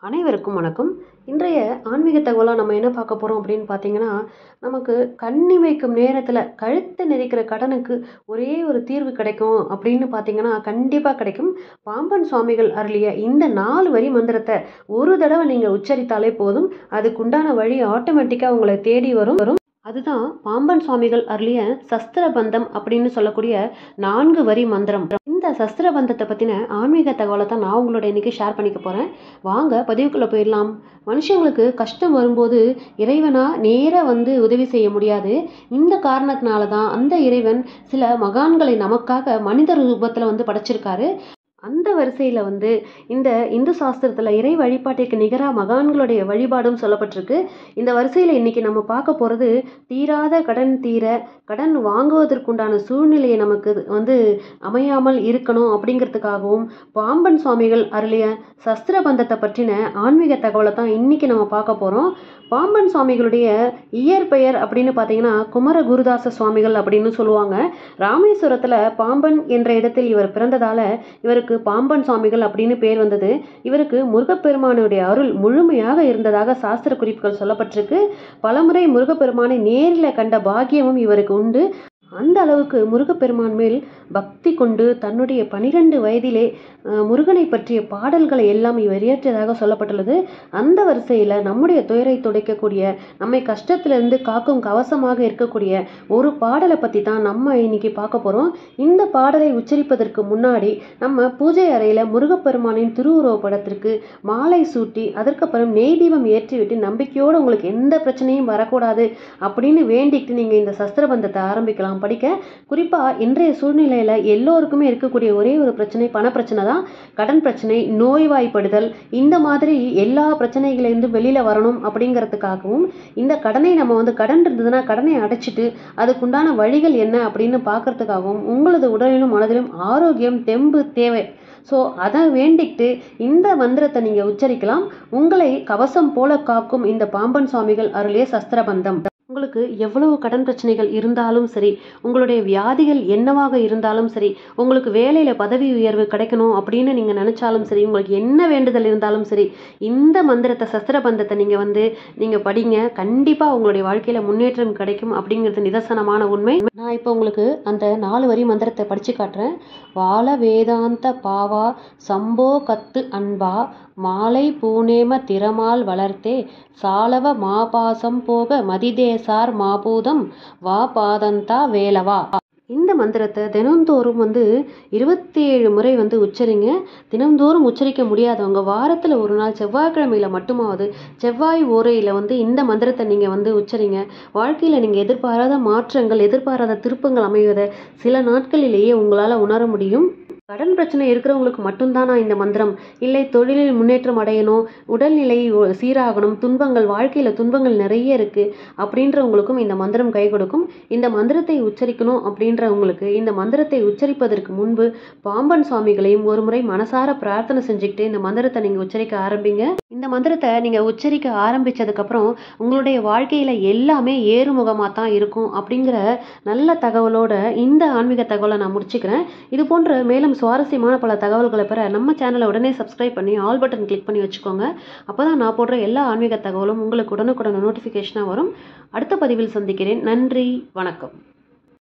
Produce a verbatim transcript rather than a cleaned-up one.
அனைவருக்கும் வணக்கம். இன்றைய ஆன்மீக தகவலாக நம்ம என்ன பார்க்க போகிறோம் அப்படின்னு பார்த்தீங்கன்னா, நமக்கு கண்ணி வைக்கும் நேரத்தில் கழுத்தை நெரிக்கிற கடனுக்கு ஒரே ஒரு தீர்வு கிடைக்கும் அப்படின்னு பார்த்தீங்கன்னா, கண்டிப்பாக கிடைக்கும். பாம்பன் சுவாமிகள் அருளிய இந்த நாலு வரி மந்திரத்தை ஒரு தடவை நீங்கள் உச்சரித்தாலே போதும், அதுக்குண்டான வழி ஆட்டோமேட்டிக்காக உங்களை தேடி வரும் வரும் அதுதான் பாம்பன் சுவாமிகள் அருளிய சஸ்திரபந்தம் அப்படின்னு சொல்லக்கூடிய நான்கு வரி மந்திரம். இந்த சஸ்திரபந்தத்தை பற்றின ஆன்மீக தகவலை தான் நான் உங்களோட இன்னைக்கு ஷேர் பண்ணிக்க போகிறேன். வாங்க பதிவுக்குள்ளே போயிடலாம். மனுஷங்களுக்கு கஷ்டம் வரும்போது இறைவனா நேராக வந்து உதவி செய்ய முடியாது. இந்த காரணத்தினால தான் அந்த இறைவன் சில மகான்களை நமக்காக மனித ரூபத்தில் வந்து படைச்சிருக்காரு. அந்த வரிசையில் வந்து இந்த இந்து சாஸ்திரத்தில் இறை வழிபாட்டிற்கு நிகராக மகான்களுடைய வழிபாடும் சொல்லப்பட்டிருக்கு. இந்த வரிசையில் இன்னைக்கு நம்ம பார்க்க போகிறது தீராத கடன் தீர கடன் வாங்குவதற்குண்டான சூழ்நிலையை நமக்கு வந்து அமையாமல் இருக்கணும் அப்படிங்கிறதுக்காகவும் பாம்பன் சுவாமிகள் அருளிய சஸ்திரபந்தத்தை பற்றின ஆன்மீக தகவலை தான் இன்னைக்கு நம்ம பார்க்க போகிறோம். பாம்பன் சுவாமிகளுடைய இயற்பெயர் அப்படின்னு பார்த்தீங்கன்னா குமர குருதாச சுவாமிகள் அப்படின்னு சொல்லுவாங்க. ராமேஸ்வரத்தில் பாம்பன் என்ற இடத்தில் இவர் பிறந்ததால இவருக்கு பாம்பன் சுவாமிகள் அப்படின்னு பேர் வந்தது. இவருக்கு முருகப்பெருமானுடைய அருள் முழுமையாக இருந்ததாக சாஸ்திர குறிப்புகள் சொல்லப்பட்டிருக்கு. பலமுறை முருகப்பெருமானை நேரில் கண்ட பாக்கியமும் இவருக்கு உண்டு. அந்த அளவுக்கு முருகப்பெருமான் மேல் பக்தி கொண்டு தன்னுடைய பனிரெண்டு வயதிலே முருகனை பற்றிய பாடல்களை எல்லாம் இவர் இயற்றியதாக சொல்லப்பட்டுள்ளது. அந்த வரிசையில் நம்முடைய துயரை துடைக்கக்கூடிய, நம்மை கஷ்டத்திலிருந்து காக்கும் கவசமாக இருக்கக்கூடிய ஒரு பாடலை பற்றி தான் நம்ம இன்னைக்கு பார்க்க போகிறோம். இந்த பாடலை உச்சரிப்பதற்கு முன்னாடி நம்ம பூஜை அறையில் முருகப்பெருமானின் திருவுருவ படத்திற்கு மாலை சூட்டி அதற்கப்புறம் நெய் தீபம் ஏற்றிவிட்டு நம்பிக்கையோடு உங்களுக்கு எந்த பிரச்சனையும் வரக்கூடாது அப்படின்னு வேண்டிக்கிட்டு நீங்கள் இந்த சஸ்திரபந்தத்தை ஆரம்பிக்கலாம் படிக்க. குறிப்பாக இன்றைய சூழ்நிலையில் எல்லோருக்குமே இருக்கக்கூடிய ஒரே ஒரு பிரச்சனை பண பிரச்சனை தான். கடன் பிரச்சனை, நோய்வாய்ப்படுதல், இந்த மாதிரி எல்லா பிரச்சனைகளிலிருந்து வெளியில் வரணும் அப்படிங்கிறதுக்காகவும் இந்த கடனை நம்ம வந்து கடன் இருந்ததுன்னா கடனை அடைச்சிட்டு அதுக்குண்டான வழிகள் என்ன அப்படின்னு பார்க்கறதுக்காகவும் உங்களது உடலிலும் மனதிலும் ஆரோக்கியம் தெம்பு தேவை. ஸோ அதை வேண்டிக்கிட்டு இந்த மந்திரத்தை நீங்கள் உச்சரிக்கலாம். உங்களை கவசம் போல காக்கும் இந்த பாம்பன் சுவாமிகள் அருளிய சஸ்திரபந்தம். உங்களுக்கு எவ்வளவு கடன் பிரச்சனைகள் இருந்தாலும் சரி, உங்களுடைய வியாதிகள் என்னவாக இருந்தாலும் சரி, உங்களுக்கு வேலையில் பதவி உயர்வு கிடைக்கணும் அப்படின்னு நீங்கள் நினச்சாலும் சரி, உங்களுக்கு என்ன வேண்டுதல் இருந்தாலும் சரி, இந்த மந்திரத்தை சஸ்திரபந்தத்தை நீங்கள் வந்து நீங்கள் படிங்க. கண்டிப்பாக உங்களுடைய வாழ்க்கையில் முன்னேற்றம் கிடைக்கும் அப்படிங்கிறது நிதர்சனமான உண்மை. நான் இப்போ உங்களுக்கு அந்த நாலு வரி மந்திரத்தை படித்து காட்டுறேன். வாழ வேதாந்த பாவா சம்போ கத்து அன்பா மாலை பூனேம திறமால் வளர்த்தே சாலவ மாபாசம் போக மதிதேசார் மாபூதம் வா பாதந்தா வேலவா. இந்த மந்திரத்தை தினந்தோறும் வந்து இருபத்தி ஏழு முறை வந்து உச்சரிங்க. தினந்தோறும் உச்சரிக்க முடியாதவங்க வாரத்தில் ஒரு நாள் செவ்வாய்க்கிழமையில் மட்டுமாவது செவ்வாய் ஓரையில் வந்து இந்த மந்திரத்தை நீங்கள் வந்து உச்சரிங்க. வாழ்க்கையில் நீங்கள் எதிர்பாராத மாற்றங்கள், எதிர்பாராத திருப்பங்கள் அமைவதை சில நாட்களிலேயே உங்களால் உணர முடியும். கடன் பிரச்சனை இருக்கிறவங்களுக்கு மட்டும்தானா இந்த மந்திரம்? இல்லை தொழிலில் முன்னேற்றம் அடையணும், உடல்நிலை சீராகணும், துன்பங்கள் வாழ்க்கையில் துன்பங்கள் நிறைய இருக்குது அப்படின்றவங்களுக்கும் இந்த மந்திரம் கை கொடுக்கும். இந்த மந்திரத்தை உச்சரிக்கணும் அப்படின்றவங்களுக்கு இந்த மந்திரத்தை உச்சரிப்பதற்கு முன்பு பாம்பன் சுவாமிகளையும் ஒரு முறை மனசார பிரார்த்தனை செஞ்சுக்கிட்டு இந்த மந்திரத்தை நீங்கள் உச்சரிக்க ஆரம்பிங்க. இந்த மந்திரத்தை நீங்கள் உச்சரிக்க ஆரம்பித்ததுக்கப்புறம் உங்களுடைய வாழ்க்கையில் எல்லாமே ஏறுமுகமாக தான் இருக்கும் அப்படிங்கிற நல்ல தகவலோட இந்த ஆன்மீக தகவலை நான் முடிச்சுக்கிறேன். இது போன்ற மேலும் சுவாரஸ்யமான பல தகவல்களை பெற நம்ம சேனலை உடனே சப்ஸ்கிரைப் பண்ணி ஆல் பட்டன் கிளிக் பண்ணி வச்சுக்கோங்க. அப்போ தான் நான் போடுற எல்லா ஆன்மீக தகவலும் உங்களுக்கு உடனுக்குடன் நோட்டிஃபிகேஷனாக வரும். அடுத்த பதிவில் சந்திக்கிறேன். நன்றி, வணக்கம்.